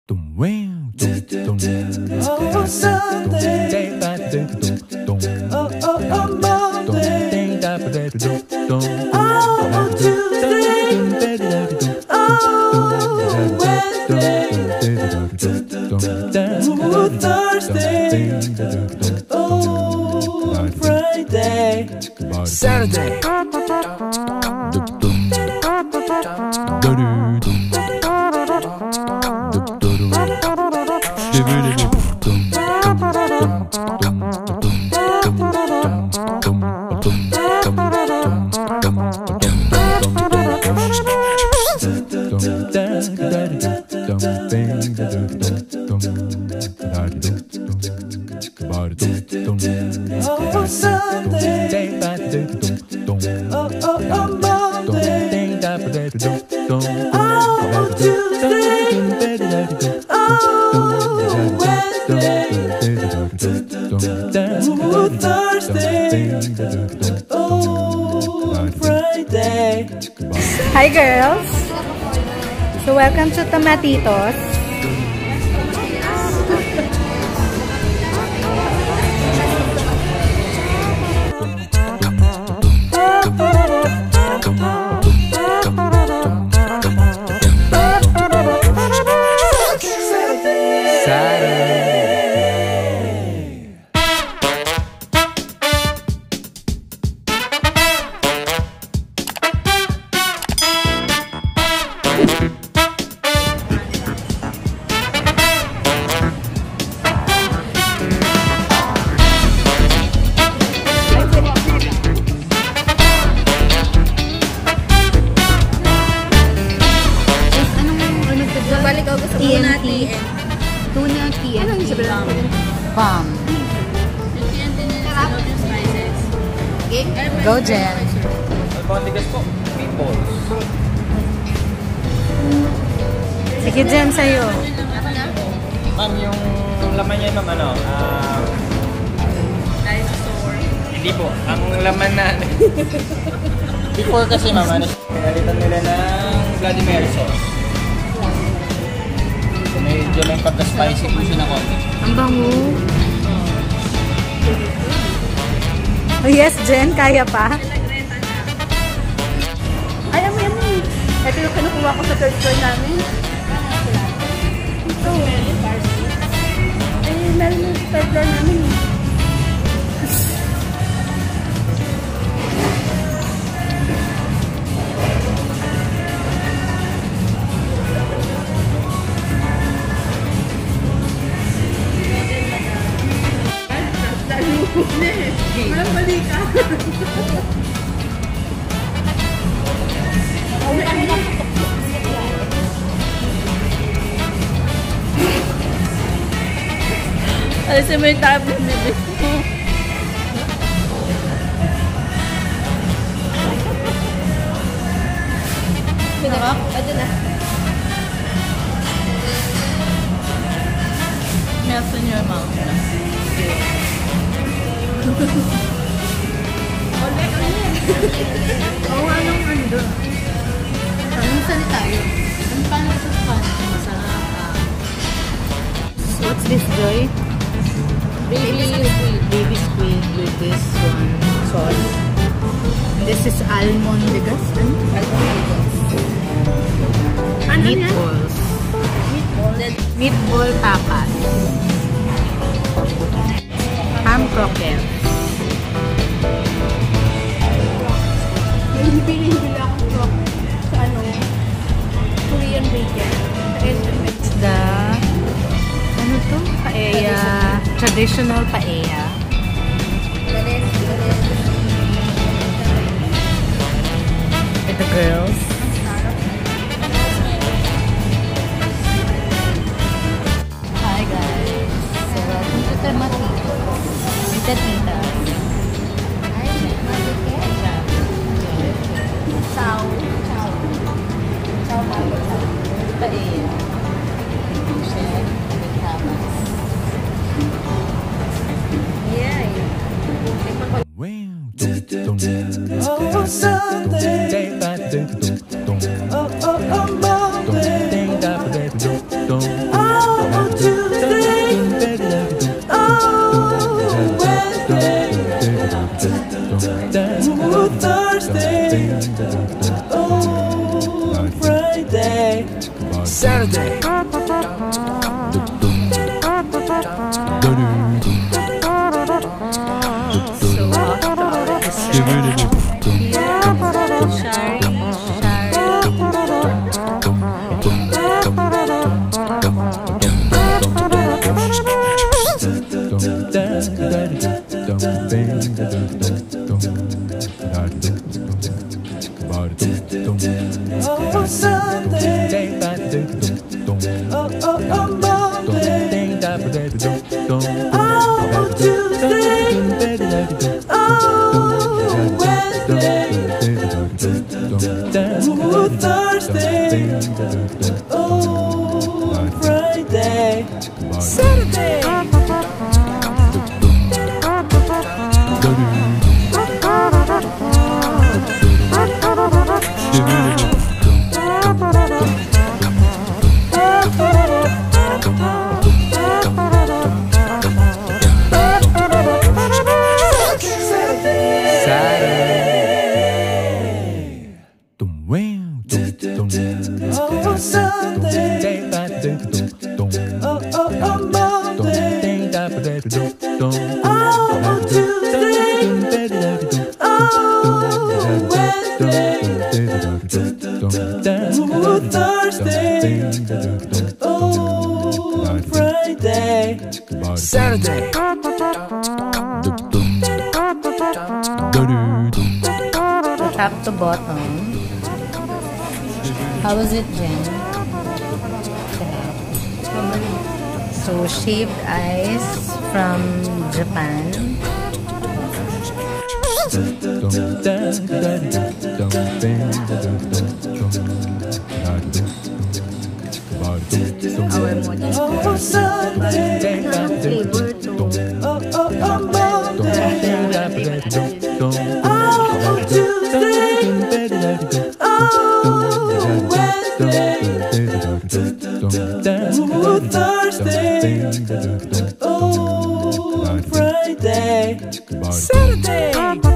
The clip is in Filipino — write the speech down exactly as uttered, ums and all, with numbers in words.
Saturday. Hi girls! So welcome to Tomatitos. Tuna, T N T, Bomb. Go, Jen. Alpatigas po, meatballs. Sige, Jen, sa'yo. Ma'am, yung laman niya ng ano, ah... dinosaur. Hindi po, ang laman na... Before kasi ma'am, ano, pinalitan nila ng Bloody Mary sauce. Medyo lang pagka-spicy po siya na konti. Ang bango. Oh yes, Jen, kaya pa? Ay, amoy, amoy. Ito yung kinukuha ko sa third floor namin. Ito. Ay, meron yung third floor namin. Walang balik ka. Alisin mo yung tablet na dito. Sino ka? Ito na. Nelson your mouth. Ulit, ulit. Oo, anong ano doon? Anong salita yun? Ano pa na sa Spanish? What's this, Joy? Baby squid. Baby squid with this one sauce. This is almond bigas. Ano yan? Meatballs. Meatball. Meatball tapas. Ham croquette. Bili-bili ako sa ano, Korean bacon. It's the, ano to? Paella. Traditional paella. With the girls. Hi guys. So welcome to Tomatito. With the titas. Chow. Chow. Chow bago chow. Paella. Chef with tapas. Oh, Tuesday. Oh, Wednesday. Oh, Thursday. Oh, Friday. Saturday. So after this Shari Oh, Sunday. Oh, oh, oh, Monday. Oh, Tuesday. Oh, Wednesday. Oh, Thursday. Oh, Friday. Saturday. Oh, Sunday. Oh, oh, oh, Monday. Oh, Tuesday. Oh, Wednesday. Oh, Thursday. Oh, Friday. Saturday. top to bottom. How was it, Jen? So shaved ice from Japan. Our model. Oh, Sunday. Flavor to Oh, oh, oh, Monday. Oh, Tuesday. Oh, Wednesday. Oh, Thursday. Oh, Friday. Saturday.